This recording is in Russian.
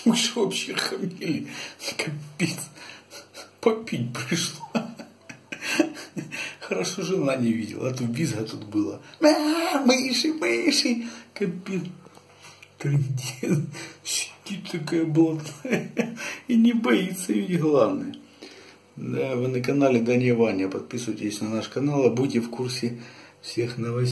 Мыши вообще хамили. Капец. Попить пришла. Хорошо жена не видела, а то визга тут было. Мыши, мыши. Капец. Трындец. Сидит такая блатная. И не боится, ведь главное. Да, вы на канале Даня Ваня. Подписывайтесь на наш канал и будьте в курсе всех новостей.